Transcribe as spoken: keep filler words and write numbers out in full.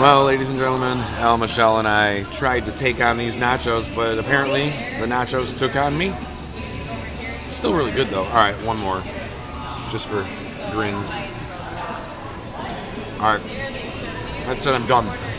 Well, ladies and gentlemen, Al, Michelle, and I tried to take on these nachos, but apparently the nachos took on me. Still really good, though. All right, one more. Just for grins. All right. That's it. I'm done.